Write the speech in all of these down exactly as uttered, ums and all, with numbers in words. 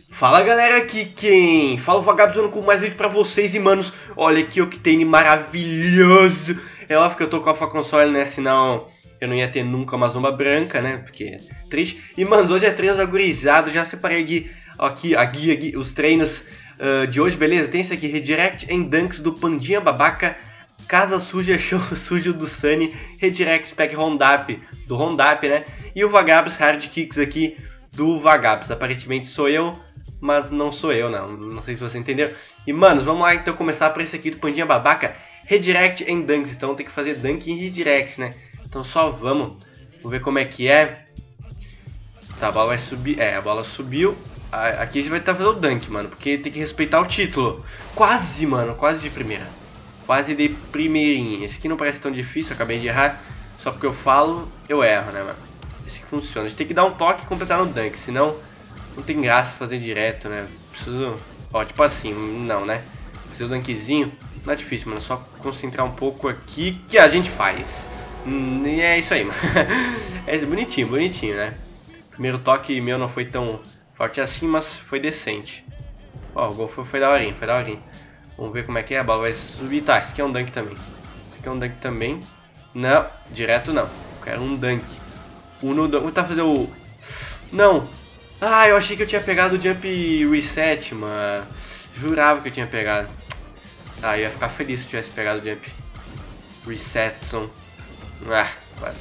Fala galera, aqui quem fala o Vagabundo com mais vídeo pra vocês. E manos, olha aqui o que tem de maravilhoso. É óbvio que eu tô com a Alpha Console, né, senão eu não ia ter nunca uma zomba branca, né, porque é triste. E manos, hoje é treinos agurizados, já separei aqui, aqui a guia, aqui, os treinos uh, de hoje, beleza? Tem esse aqui, Redirect and Dunks do Pandinha Babaca, Casa Suja, Show Sujo do Sunny, Redirect Spec Rondap do Rondap, né, e o Vagabos Hard Kicks aqui do Vagabos. Aparentemente sou eu, mas não sou eu, não. Não sei se você entendeu. E, manos, vamos lá então começar por esse aqui do Pandinha Babaca. Redirect and Dunks. Então tem que fazer Dunk e Redirect, né? Então só vamos. Vamos ver como é que é. Tá, a bola vai subir. É, a bola subiu. Aqui a gente vai estar fazendo o Dunk, mano. Porque tem que respeitar o título. Quase, mano. Quase de primeira. Quase de primeirinha. Esse aqui não parece tão difícil. Eu acabei de errar. Só porque eu falo, eu erro, né, mano? Esse aqui funciona. A gente tem que dar um toque e completar no Dunk. Senão não tem graça fazer direto, né? Preciso... Ó, tipo assim, não, né? Fazer o dunkzinho não é difícil, mano. Só concentrar um pouco aqui que a gente faz. Hum, e é isso aí, mano. É bonitinho, bonitinho, né? Primeiro toque meu não foi tão forte assim, mas foi decente. Ó, o gol foi, foi daorinha, foi daorinha. Vamos ver como é que é. A bola vai subir. Tá, esse aqui é um dunk também. Esse aqui é um dunk também. Não, direto não. Eu quero um dunk. Uno dunk. Vou tentar fazer o... Não! Ah, eu achei que eu tinha pegado o Jump Reset, mano. Jurava que eu tinha pegado. Ah, eu ia ficar feliz se eu tivesse pegado o Jump Resetson. Ah, quase.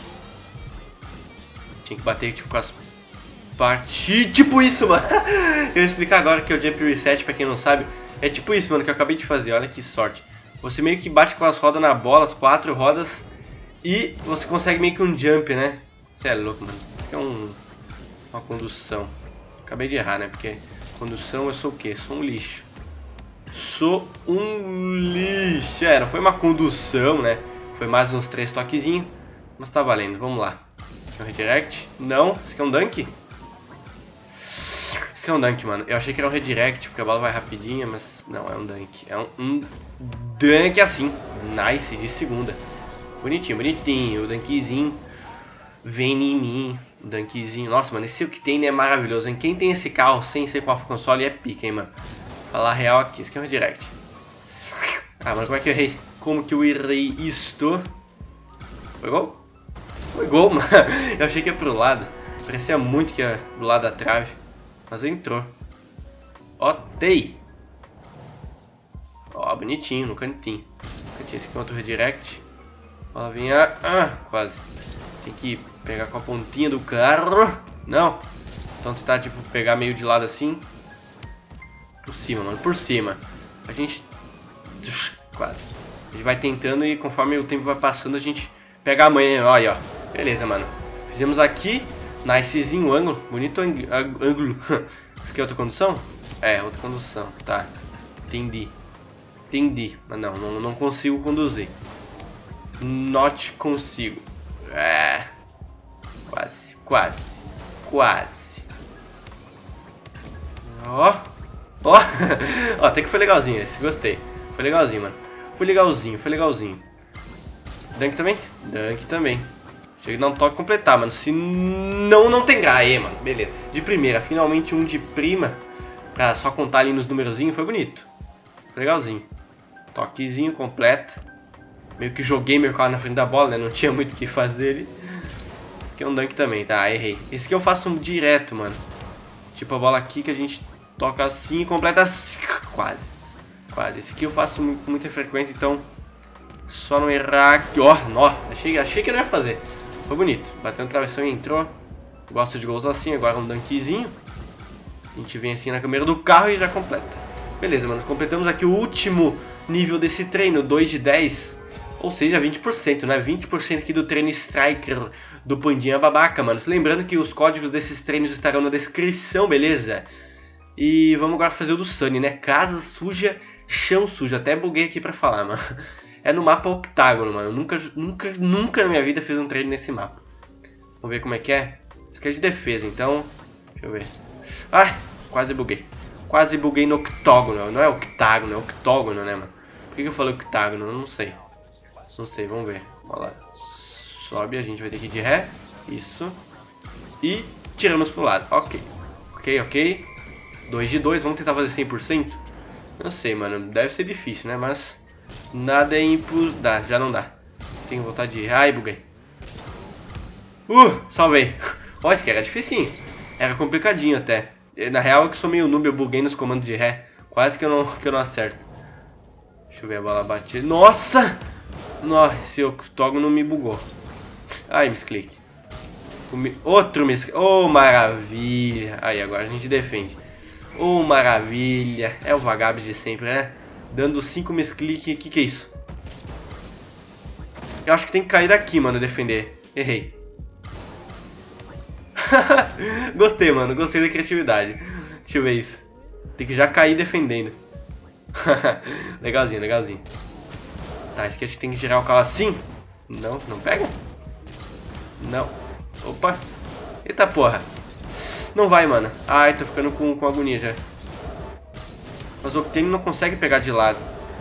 Tinha que bater tipo com as partes. Tipo isso, mano. Eu vou explicar agora que é o Jump Reset, pra quem não sabe. É tipo isso, mano, que eu acabei de fazer. Olha que sorte. Você meio que bate com as rodas na bola, as quatro rodas. E você consegue meio que um jump, né? Você é louco, mano. Isso aqui é um... uma condução. Acabei de errar, né? Porque condução eu sou o quê? Sou um lixo. Sou um lixo. É, não foi uma condução, né? Foi mais uns três toquezinhos. Mas tá valendo. Vamos lá. Esse é um redirect? Não. Esse aqui é um dunk? Esse aqui é um dunk, mano. Eu achei que era um redirect, porque a bola vai rapidinha, mas não, é um dunk. É um, um dunk assim. Nice, de segunda. Bonitinho, bonitinho. O dunkzinho vem em mim. Dunkzinho. Nossa, mano, esse Octane é maravilhoso, hein? Quem tem esse carro sem ser com a console é pica, hein, mano? Falar real aqui. Esse aqui é um redirect. Ah, mano, como é que eu errei? Como que eu errei isto? Foi gol? Foi gol, mano. Eu achei que ia pro lado. Parecia muito que ia do lado da trave. Mas entrou. Ó, tei. Ó, bonitinho, no cantinho. Esse aqui é outro redirect. Ó, vinha. Ah, quase. Tem que pegar com a pontinha do carro. Não. Então tentar tipo pegar meio de lado assim. Por cima, mano. Por cima. A gente... Quase. A gente vai tentando e conforme o tempo vai passando a gente pega a manha. Olha, ó. Beleza, mano. Fizemos aqui. Nicezinho, ângulo. Bonito ângulo. Isso aqui é outra condução? É, outra condução. Tá. Entendi. Entendi. Mas não, não, não consigo conduzir. Not consigo. É. Quase, quase, quase. Ó, ó, ó, até que foi legalzinho esse, gostei. Foi legalzinho, mano. Foi legalzinho, foi legalzinho. Dunk também? Dunk também. Chega a dar um toque e completar, mano. Se não, não tem graça. Aí, mano, beleza. De primeira, finalmente um de prima. Pra só contar ali nos numerozinhos, foi bonito. Foi legalzinho. Toquezinho completo. Meio que joguei meu carro na frente da bola, né? Não tinha muito o que fazer ali. Esse aqui é um dunk também, tá? Errei. Esse aqui eu faço um direto, mano. Tipo a bola aqui que a gente toca assim e completa assim. Quase. Quase. Esse aqui eu faço com muita frequência, então... Só não errar aqui. Ó, nó. Achei, achei que eu não ia fazer. Foi bonito. Bateu no travessão e entrou. Gosto de gols assim. Agora um dunkzinho. A gente vem assim na câmera do carro e já completa. Beleza, mano. Completamos aqui o último nível desse treino. dois de dez. Ou seja, vinte por cento, né? vinte por cento aqui do treino Striker do Pandinha Babaca, mano. Lembrando que os códigos desses treinos estarão na descrição, beleza? E vamos agora fazer o do Sunny, né? Casa suja, chão sujo. Até buguei aqui pra falar, mano. É no mapa octágono, mano. Nunca, nunca, nunca na minha vida fiz um treino nesse mapa. Vamos ver como é que é. Isso aqui é de defesa, então... Deixa eu ver. Ai, quase buguei. Quase buguei no octógono. Não é octágono, é octógono, né, mano? Por que eu falei octágono? Eu não sei. Não sei, vamos ver. Olha lá. Sobe, a gente vai ter que ir de ré. Isso. E tiramos pro lado. Ok. Ok, ok. dois de dois, vamos tentar fazer cem por cento? Não sei, mano, deve ser difícil, né? Mas nada é impossível. Dá, já não dá. Tenho vontade de ir. Ai, buguei. Uh, salvei. Ó, esse aqui era dificinho. Era complicadinho até. Na real, eu que sou meio noob, eu buguei nos comandos de ré. Quase que eu não, que eu não acerto. Deixa eu ver a bola bater. Nossa! Nossa, esse octógono não me bugou. Ai, misclick. Outro misclick. Oh, maravilha. Aí, agora a gente defende. Oh, maravilha. É o Vagabs de sempre, né? Dando cinco misclick. O que que é isso? Eu acho que tem que cair daqui, mano, defender. Errei. Gostei, mano. Gostei da criatividade. Deixa eu ver isso. Tem que já cair defendendo. Legalzinho, legalzinho. Tá, esse aqui acho que tem que girar o carro assim. Não, não pega? Não. Opa. Eita porra. Não vai, mano. Ai, tô ficando com, com agonia já. Mas o Octane não consegue pegar de lado.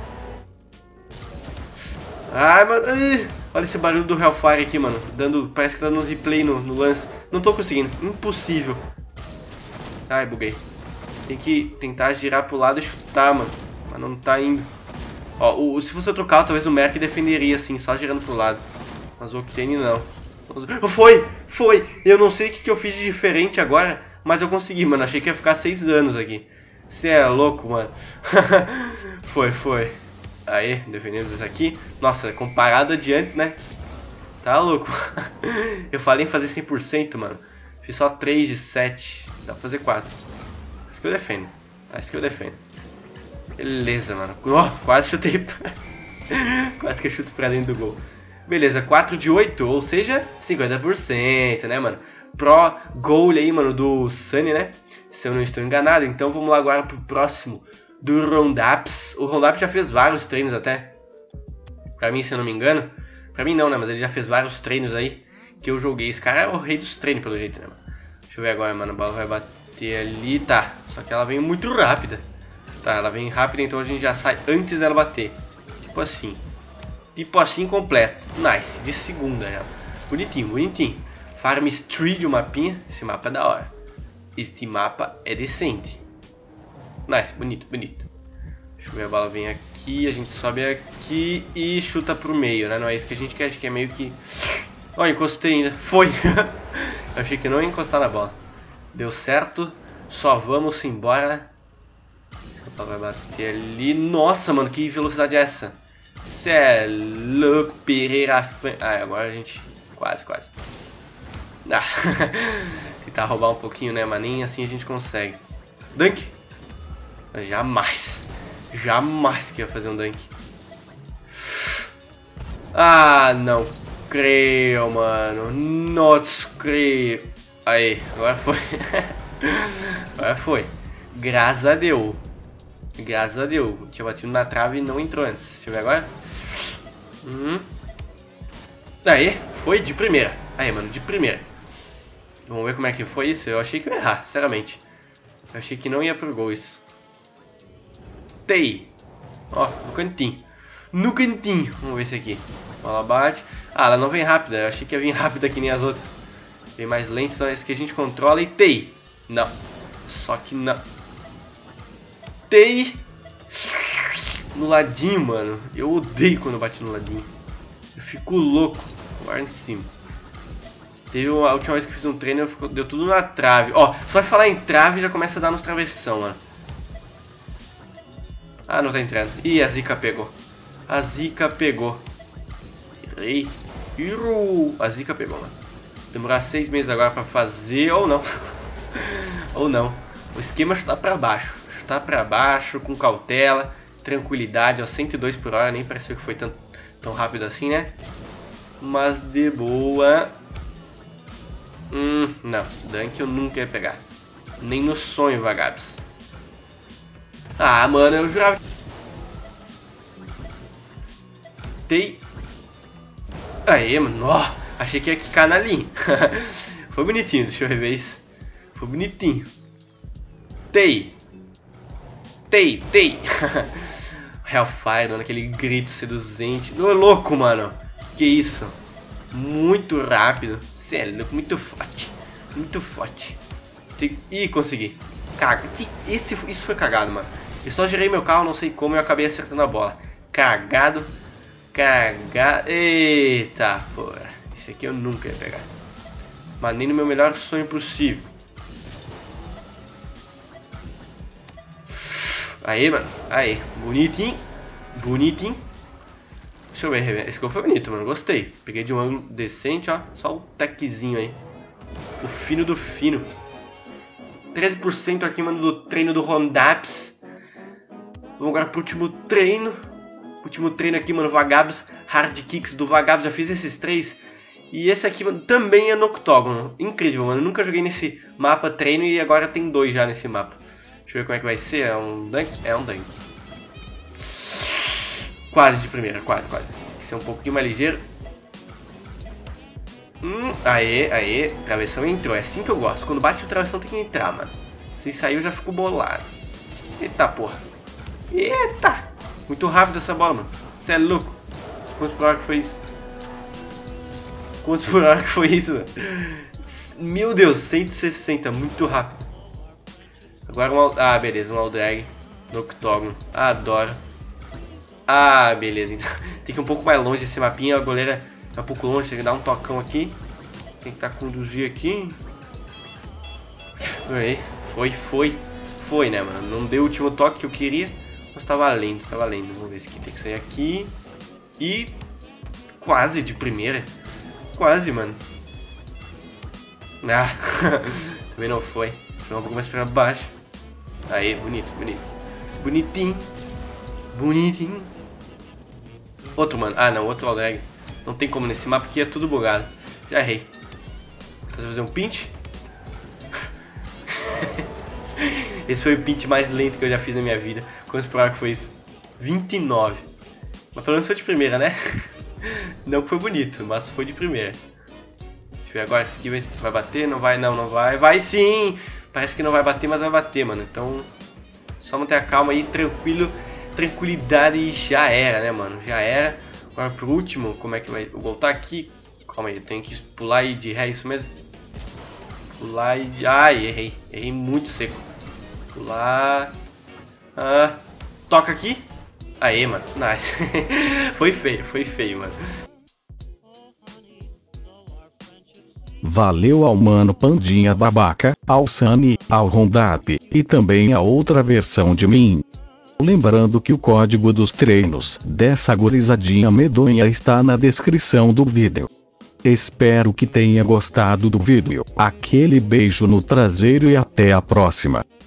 Ai, mano. Ai, olha esse barulho do Hellfire aqui, mano. Dando, parece que tá dando replay no, no lance. Não tô conseguindo. Impossível. Ai, buguei. Tem que tentar girar pro lado e chutar, mano. Mas não tá indo. Ó, o, se fosse outro carro, talvez o Merc defenderia assim, só girando pro lado. Mas o Octane não. Foi! Foi! Eu não sei o que, que eu fiz de diferente agora, mas eu consegui, mano. Achei que ia ficar seis anos aqui. Você é louco, mano. Foi, foi. Aí, defendemos esse aqui. Nossa, comparado a de antes, né? Tá louco. Eu falei em fazer cem por cento, mano. Fiz só três de sete. Dá pra fazer quatro. Isso que eu defendo. É isso que eu defendo. Beleza, mano. Oh, quase chutei pra... Quase que eu chuto pra dentro do gol. Beleza, quatro de oito, ou seja, cinquenta por cento, né, mano? Pro goal aí, mano, do Sunny, né? Se eu não estou enganado. Então vamos lá agora pro próximo, do Rondaps. O Rondaps já fez vários treinos até. Pra mim, se eu não me engano. Pra mim não, né, mas ele já fez vários treinos aí que eu joguei. Esse cara é o rei dos treinos, pelo jeito, né, mano? Deixa eu ver agora, mano, a bola vai bater ali, tá. Só que ela vem muito rápida. Tá, ela vem rápida, então a gente já sai antes dela bater. Tipo assim. Tipo assim completo. Nice. De segunda já. Bonitinho, bonitinho. Farm Street o mapinha. Esse mapa é da hora. Este mapa é decente. Nice, bonito, bonito. Deixa eu ver, a bola vem aqui. A gente sobe aqui e chuta pro meio, né? Não é isso que a gente quer. A gente quer meio que... Ó, oh, encostei ainda. Foi. Eu achei que não ia encostar na bola. Deu certo. Só vamos embora. A bola vai bater ali. Nossa, mano, que velocidade é essa? Cê é louco, Pereira. Ah, agora a gente... Quase, quase. Ah. Tentar roubar um pouquinho, né, maninho? Assim a gente consegue. Dunk? Jamais. Jamais que ia fazer um dunk. Ah, não creio, mano. Not creio. Aí, agora foi. Agora foi. Graças a Deus. Graças a Deus. Tinha batido na trave e não entrou antes. Deixa eu ver agora. Hum. Aí, foi de primeira. Aí, mano, de primeira. Vamos ver como é que foi isso. Eu achei que eu ia errar, sinceramente. Eu achei que não ia pro gol isso. Tei. Ó, no cantinho. No cantinho. Vamos ver esse aqui. Bola bate. Ah, ela não vem rápida. Eu achei que ia vir rápida que nem as outras. Vem mais lento, então esse que a gente controla e tei. Não. Só que não. Tei. No ladinho, mano. Eu odeio quando eu bati no ladinho. Eu fico louco. Agora em cima. Teve uma, a última vez que eu fiz um treino, eu, deu tudo na trave. Ó, só de falar em trave já começa a dar nos travessão, mano. Ah, não tá entrando. Ih, a zica pegou. A zica pegou. Errei. A zica pegou, mano. Demorar seis meses agora pra fazer, ou não. Ou não. O esquema é chutar pra baixo. Chutar pra baixo, com cautela, tranquilidade, ó, cento e dois por hora. Nem pareceu que foi tão, tão rápido assim, né? Mas de boa. Hum, não. Dunk eu nunca ia pegar. Nem no sonho, Vagabs. Ah, mano, eu jurava. Tei. Aê, mano. Ó, achei que ia quicar na linha. Foi bonitinho, deixa eu rever isso. Foi bonitinho. Tei. Tei, tei. Hellfire, dando aquele grito seduzente. Ô, louco, mano. Que isso? Muito rápido. Cê é louco, muito forte. Muito forte. Ih, consegui. Caga. Que esse, isso foi cagado, mano. Eu só girei meu carro, não sei como, eu acabei acertando a bola. Cagado. Cagado. Eita, porra. Esse aqui eu nunca ia pegar. Mas nem no meu melhor sonho possível. Aí, mano. Aí. Bonitinho. Bonitinho. Deixa eu ver. Esse gol foi bonito, mano. Gostei. Peguei de um ângulo decente, ó. Só o techzinho aí. O fino do fino. treze por cento aqui, mano, do treino do Rondaps. Vamos agora pro último treino. Último treino aqui, mano. Vagabs. Hard Kicks do Vagabs. Já fiz esses três. E esse aqui, mano, também é no octógono. Incrível, mano. Eu nunca joguei nesse mapa treino e agora tem dois já nesse mapa. Deixa eu ver como é que vai ser. É um dunk? É um dunk. Quase de primeira, quase, quase. Tem que ser um pouquinho mais ligeiro. Hum, aê, aê. Travessão entrou. É assim que eu gosto. Quando bate o travessão tem que entrar, mano. Se sair eu já fico bolado. Eita, porra. Eita. Muito rápido essa bola, mano. Você é louco. Quantos por hora que foi isso? Quantos por hora que foi isso, mano? Meu Deus, cento e sessenta. Muito rápido. Agora um... Ah, beleza. Um Aldrag no octógono. Adoro. Ah, beleza. Então, tem que ir um pouco mais longe esse mapinha. A goleira tá um pouco longe. Tem que dar um tocão aqui. Tem que tá conduzir aqui. Foi, foi, foi. Foi, né, mano? Não deu o último toque que eu queria. Mas tá valendo, tá valendo. Vamos ver se aqui tem que sair aqui. E... Quase de primeira. Quase, mano. Ah, também não foi. Foi um pouco mais pra baixo. Aí, bonito, bonito. Bonitinho. Bonitinho. Outro, mano. Ah, não, outro Aldrag. Não tem como nesse mapa aqui, é tudo bugado. Já errei. Vou fazer um pinch. Esse foi o pinch mais lento que eu já fiz na minha vida. Quantos por hora que foi isso? vinte e nove. Mas pelo menos foi de primeira, né? Não foi bonito, mas foi de primeira. Deixa eu ver agora, esse aqui vai, vai bater, não vai, não, não vai. Vai sim! Parece que não vai bater, mas vai bater, mano. Então, só manter a calma aí, tranquilo, tranquilidade e já era, né, mano? Já era. Agora pro último, como é que vai... Eu vou voltar aqui. Calma aí, eu tenho que pular aí de ré, isso mesmo? Pular e... Ai, errei. Errei muito seco. Pular... Ah, toca aqui. Aê, mano. Nice. Foi feio, foi feio, mano. Valeu ao mano Pandinha Babaca, ao Sunny, ao Rondap, e também a outra versão de mim. Lembrando que o código dos treinos dessa gurizadinha medonha está na descrição do vídeo. Espero que tenha gostado do vídeo. Aquele beijo no traseiro e até a próxima.